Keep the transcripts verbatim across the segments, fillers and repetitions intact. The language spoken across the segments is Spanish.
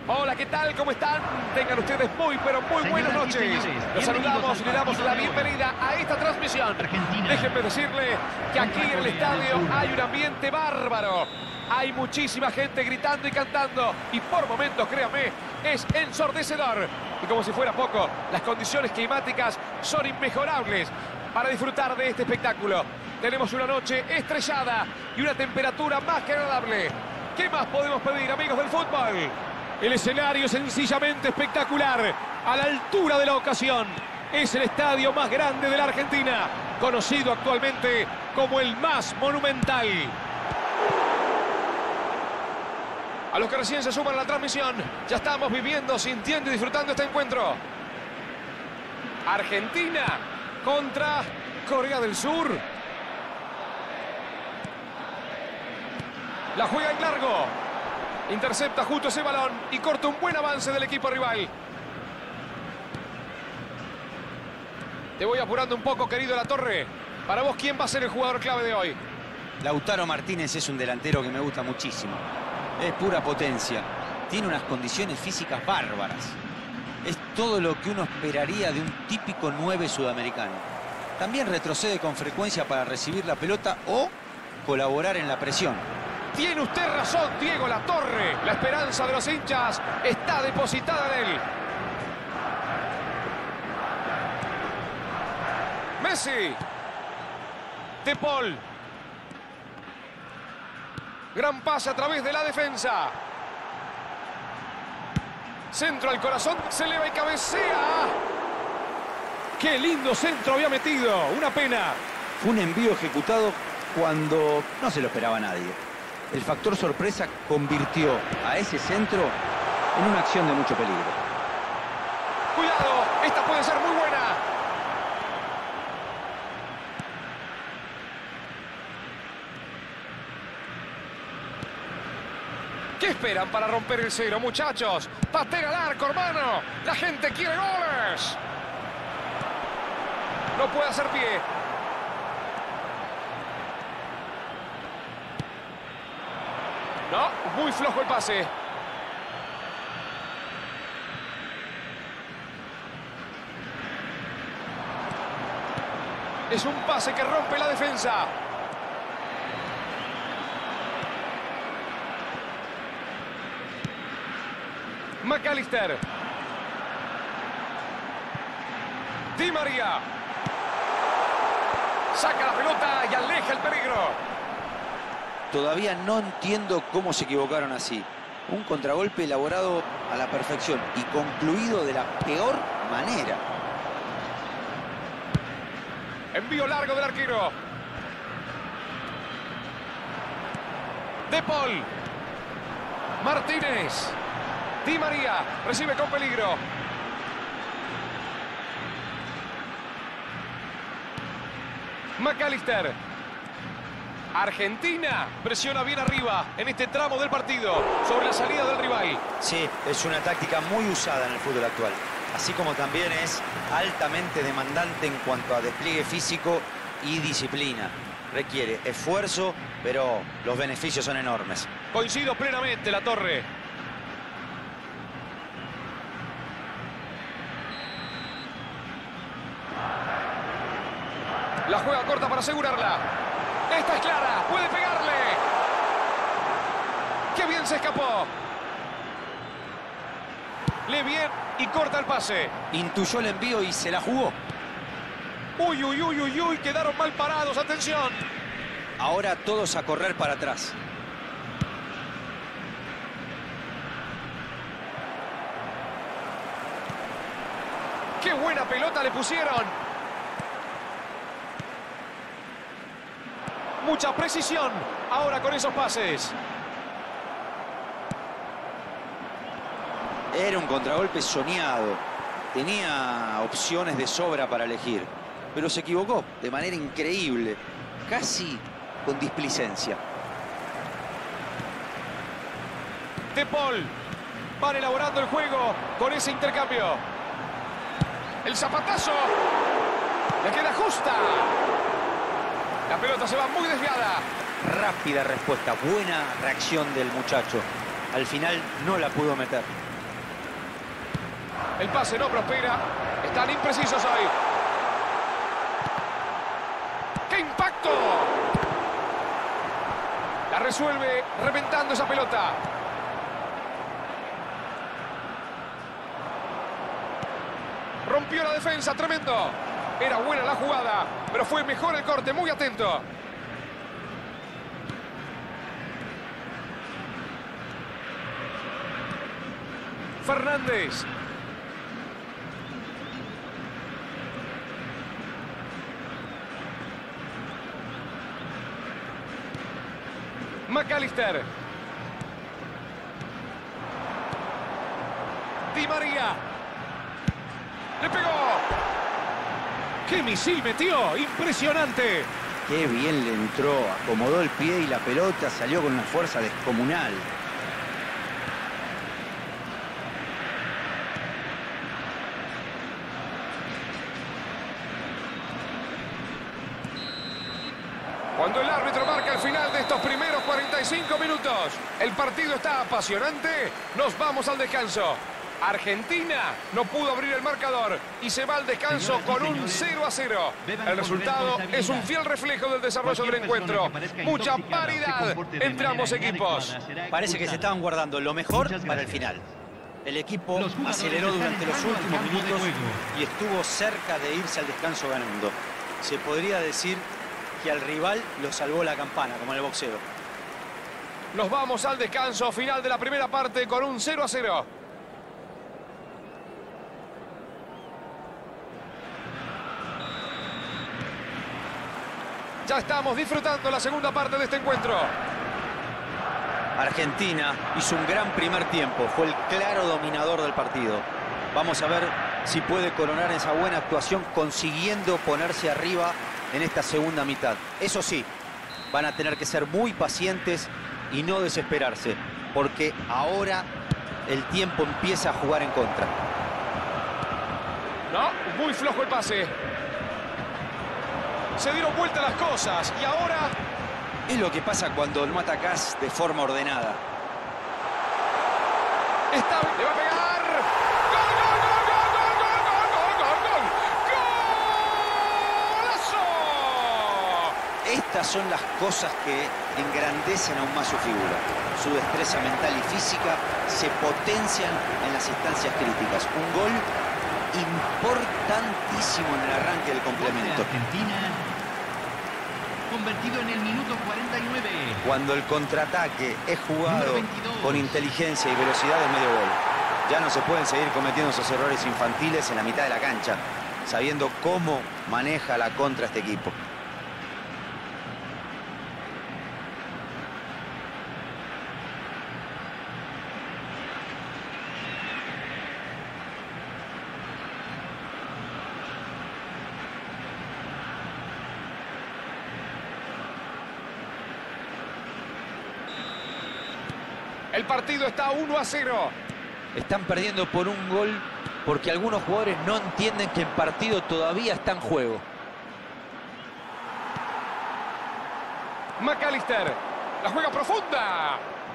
Hola, ¿qué tal? ¿Cómo están? Tengan ustedes muy, pero muy buenas noches. Los saludamos y le damos la bienvenida a esta transmisión. Déjenme decirle que aquí en el estadio hay un ambiente bárbaro. Hay muchísima gente gritando y cantando. Y por momentos, créanme, es ensordecedor. Y como si fuera poco, las condiciones climáticas son inmejorables para disfrutar de este espectáculo. Tenemos una noche estrellada y una temperatura más que agradable. ¿Qué más podemos pedir, amigos del fútbol? El escenario es sencillamente espectacular, a la altura de la ocasión. Es el estadio más grande de la Argentina, conocido actualmente como el más monumental. A los que recién se suman a la transmisión, ya estamos viviendo, sintiendo y disfrutando este encuentro. Argentina contra Corea del Sur. La juega en largo. Intercepta justo ese balón y corta un buen avance del equipo rival. Te voy apurando un poco, querido Latorre. Para vos, ¿quién va a ser el jugador clave de hoy? Lautaro Martínez es un delantero que me gusta muchísimo. Es pura potencia. Tiene unas condiciones físicas bárbaras. Es todo lo que uno esperaría de un típico nueve sudamericano. También retrocede con frecuencia para recibir la pelota o colaborar en la presión. Tiene usted razón, Diego Latorre. La esperanza de los hinchas está depositada en él. Messi. De Paul. Gran pase a través de la defensa. Centro al corazón. Se eleva y cabecea. ¡Qué lindo centro había metido! Una pena. Fue un envío ejecutado cuando no se lo esperaba nadie. El factor sorpresa convirtió a ese centro en una acción de mucho peligro. ¡Cuidado! Esta puede ser muy buena. ¿Qué esperan para romper el cero, muchachos? ¡Patea al arco, hermano! ¡La gente quiere goles! No puede hacer pie. No, muy flojo el pase. Es un pase que rompe la defensa. McAllister. Di María. Saca la pelota y aleja el peligro. Todavía no entiendo cómo se equivocaron así. Un contragolpe elaborado a la perfección y concluido de la peor manera. Envío largo del arquero. De Paul. Martínez. Di María. Recibe con peligro. McAllister. Argentina presiona bien arriba en este tramo del partido sobre la salida del rival. Sí, es una táctica muy usada en el fútbol actual. Así como también es altamente demandante en cuanto a despliegue físico y disciplina. Requiere esfuerzo, pero los beneficios son enormes. Coincido plenamente, Latorre. La juega corta para asegurarla. Esta es clara, puede pegarle. ¡Qué bien se escapó! Lee bien y corta el pase. Intuyó el envío y se la jugó. Uy, uy, uy, uy, uy, quedaron mal parados, atención. Ahora todos a correr para atrás. ¡Qué buena pelota le pusieron! Mucha precisión ahora con esos pases. Era un contragolpe soñado. Tenía opciones de sobra para elegir. Pero se equivocó de manera increíble. Casi con displicencia. De Paul. Van elaborando el juego con ese intercambio. El zapatazo. Le queda justa. La pelota se va muy desviada. Rápida respuesta, buena reacción del muchacho. Al final no la pudo meter. El pase no prospera. Están imprecisos hoy. ¡Qué impacto! La resuelve reventando esa pelota. Rompió la defensa, tremendo. Era buena la jugada, pero fue mejor el corte, muy atento. Fernández. McAllister. Di María. ¡Le pegó! ¡Qué misil metió! ¡Impresionante! Qué bien le entró. Acomodó el pie y la pelota salió con una fuerza descomunal. Cuando el árbitro marca el final de estos primeros cuarenta y cinco minutos, el partido está apasionante, nos vamos al descanso. Argentina no pudo abrir el marcador y se va al descanso con un cero a cero. El resultado es un fiel reflejo del desarrollo del encuentro. Mucha paridad entre ambos equipos. Parece que se estaban guardando lo mejor para el final. El equipo aceleró durante los últimos minutos y estuvo cerca de irse al descanso ganando. Se podría decir que al rival lo salvó la campana, como en el boxeo. Nos vamos al descanso final de la primera parte con un cero a cero. Ya estamos disfrutando la segunda parte de este encuentro. Argentina hizo un gran primer tiempo, fue el claro dominador del partido. Vamos a ver si puede coronar esa buena actuación consiguiendo ponerse arriba en esta segunda mitad. Eso sí, van a tener que ser muy pacientes y no desesperarse, porque ahora el tiempo empieza a jugar en contra. No, muy flojo el pase. Se dieron vuelta las cosas y ahora... Es lo que pasa cuando no atacás de forma ordenada. Está... ¡Le va a pegar! ¡Gol, gol, gol, gol, gol, gol, gol, gol, gol! ¡Golazo! Estas son las cosas que engrandecen aún más su figura. Su destreza mental y física se potencian en las instancias críticas. Un gol importantísimo en el arranque del complemento. Argentina, convertido en el minuto cuarenta y nueve. Cuando el contraataque es jugado con inteligencia y velocidad es medio gol. Ya no se pueden seguir cometiendo esos errores infantiles en la mitad de la cancha, sabiendo cómo maneja la contra este equipo. El partido está uno a cero. Están perdiendo por un gol porque algunos jugadores no entienden que el partido todavía está en juego. McAllister, la juega profunda.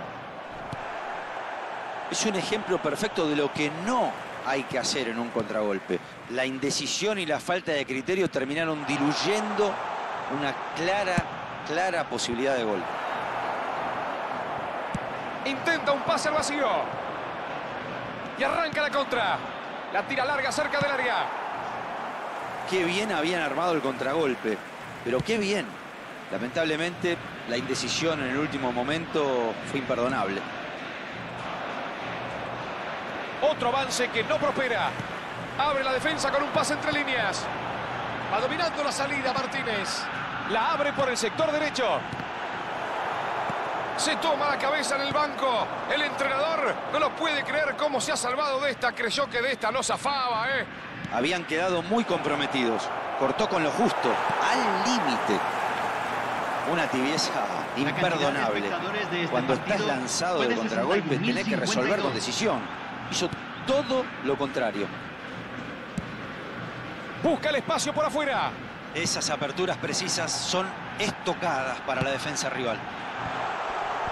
Es un ejemplo perfecto de lo que no hay que hacer en un contragolpe. La indecisión y la falta de criterio terminaron diluyendo una clara, clara posibilidad de gol. Intenta un pase al vacío. Y arranca la contra. La tira larga cerca del área. Qué bien habían armado el contragolpe. Pero qué bien. Lamentablemente, la indecisión en el último momento fue imperdonable. Otro avance que no prospera. Abre la defensa con un pase entre líneas. Va dominando la salida Martínez. La abre por el sector derecho. Se toma la cabeza en el banco. El entrenador no lo puede creer cómo se ha salvado de esta. Creyó que de esta no zafaba, ¿eh? Habían quedado muy comprometidos. Cortó con lo justo, al límite. Una tibieza imperdonable. Este Cuando estás lanzado de contragolpe, tenés que resolver con decisión. Hizo todo lo contrario. Busca el espacio por afuera. Esas aperturas precisas son estocadas para la defensa rival.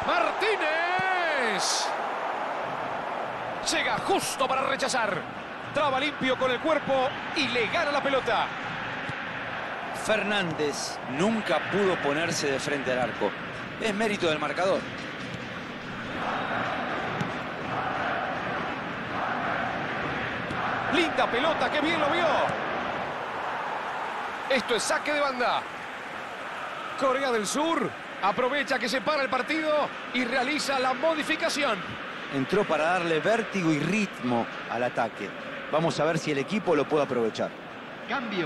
Martínez. Llega justo para rechazar. Traba limpio con el cuerpo y le gana la pelota. Fernández nunca pudo ponerse de frente al arco. Es mérito del marcador. Linda pelota, qué bien lo vio. Esto es saque de banda. Corea del Sur aprovecha que se para el partido y realiza la modificación. Entró para darle vértigo y ritmo al ataque. Vamos a ver si el equipo lo puede aprovechar. Cambio.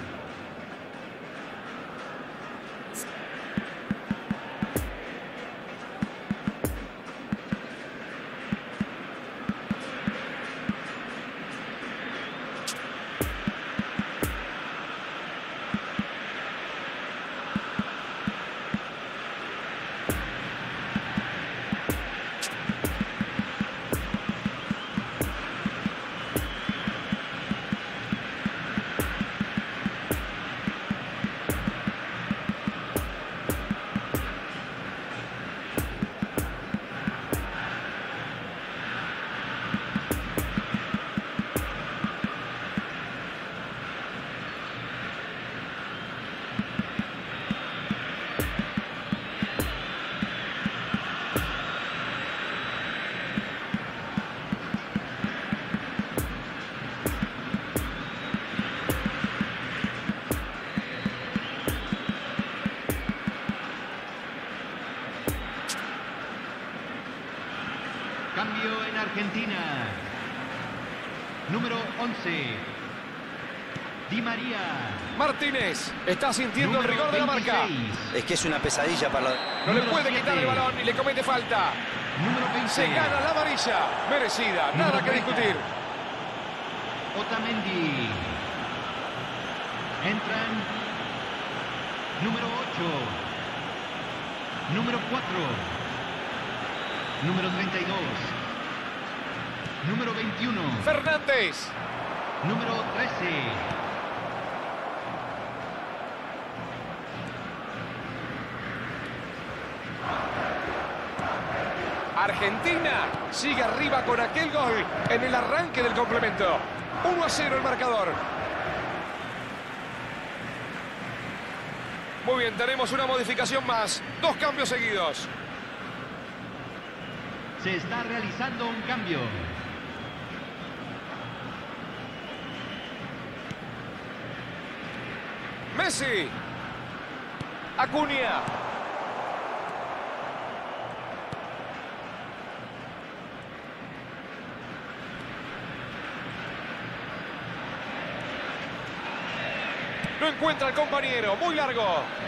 Cambio en Argentina. Número once. Di María. Martínez está sintiendo Número el rigor de la marca. veintiséis. Es que es una pesadilla para la... No le Número puede siete. quitar el balón y le comete falta. Número veinte. Se gana la amarilla. Merecida, Número nada que treinta. discutir. Otamendi. Entran. Número ocho. Número cuatro. Número treinta y dos. Número veintiuno. Fernández. Número trece. Argentina sigue arriba con aquel gol en el arranque del complemento. uno a cero el marcador. Muy bien, tenemos una modificación más. Dos cambios seguidos. Se está realizando un cambio. Messi. Acuña. No encuentra al compañero, muy largo.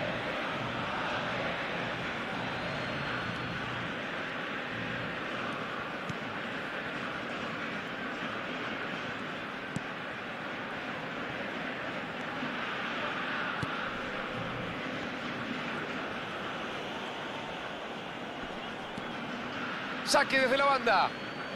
Saque desde la banda.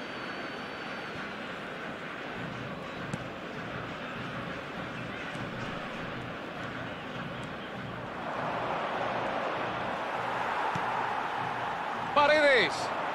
Paredes.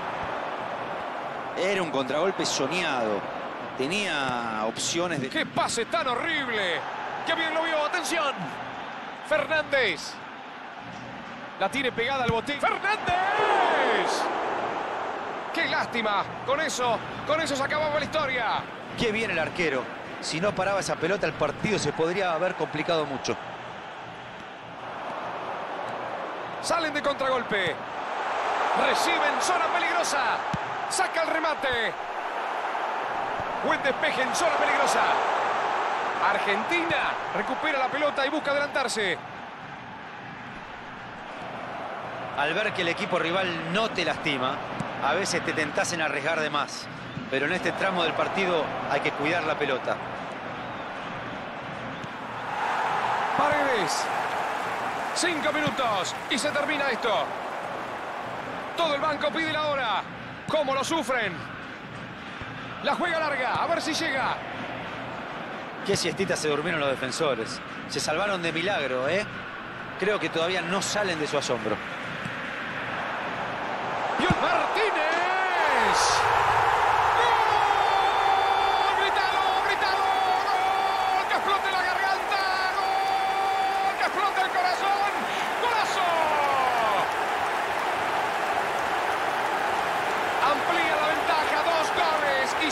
Era un contragolpe soñado. Tenía opciones de... ¡Qué pase tan horrible! ¡Qué bien lo vio! ¡Atención! Fernández. La tiene pegada al botín. ¡Fernández! ¡Qué lástima! Con eso, con eso se acababa la historia. Qué bien el arquero. Si no paraba esa pelota, el partido se podría haber complicado mucho. Salen de contragolpe. Reciben zona peligrosa. Saca el remate. Buen despeje en zona peligrosa. Argentina recupera la pelota y busca adelantarse. Al ver que el equipo rival no te lastima, a veces te tentás en arriesgar de más. Pero en este tramo del partido hay que cuidar la pelota. Paredes. Cinco minutos y se termina esto. Todo el banco pide la hora. ¿Cómo lo sufren? La juega larga, a ver si llega. Qué siestita se durmieron los defensores. Se salvaron de milagro, ¿eh? Creo que todavía no salen de su asombro. ¡Y el Martínez! ¡Gol! ¡Grítalo,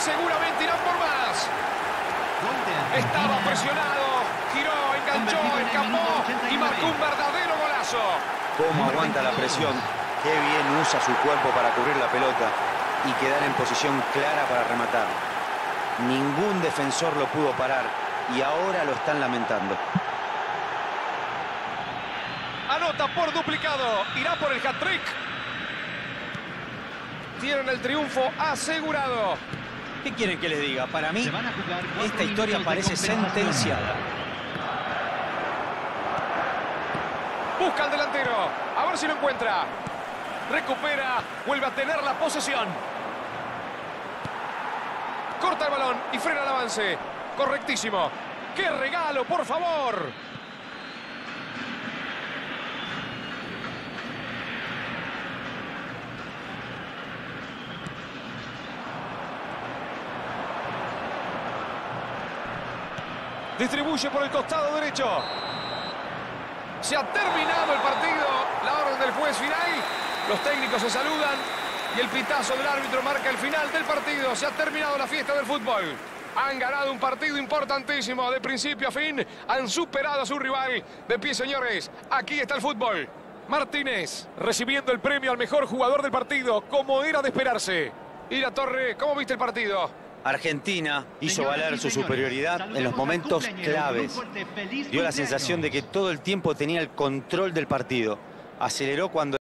seguramente irán por más. Estaba presionado, giró, enganchó, escapó y marcó un verdadero golazo. Cómo aguanta la presión, qué bien usa su cuerpo para cubrir la pelota y quedar en posición clara para rematar. Ningún defensor lo pudo parar y ahora lo están lamentando. Anota por duplicado, irá por el hat-trick. Tienen el triunfo asegurado. ¿Qué quieren que les diga? Para mí, Se van a jugar cuatro esta historia minutos de parece compensación. sentenciada. Busca al delantero, a ver si lo encuentra. Recupera, vuelve a tener la posesión. Corta el balón y frena el avance. Correctísimo. ¡Qué regalo, por favor! Distribuye por el costado derecho. Se ha terminado el partido. La orden del juez final. Los técnicos se saludan y el pitazo del árbitro marca el final del partido. Se ha terminado la fiesta del fútbol. Han ganado un partido importantísimo de principio a fin. Han superado a su rival. De pie, señores. Aquí está el fútbol. Martínez recibiendo el premio al mejor jugador del partido, como era de esperarse. Ira Torre, ¿cómo viste el partido? Argentina hizo Señoras valer y su señores, superioridad saludemos en los al momentos cumpleañero. claves. Un fuerte feliz Dio la sensación de cumpleaños. que todo el tiempo tenía el control del partido. Aceleró cuando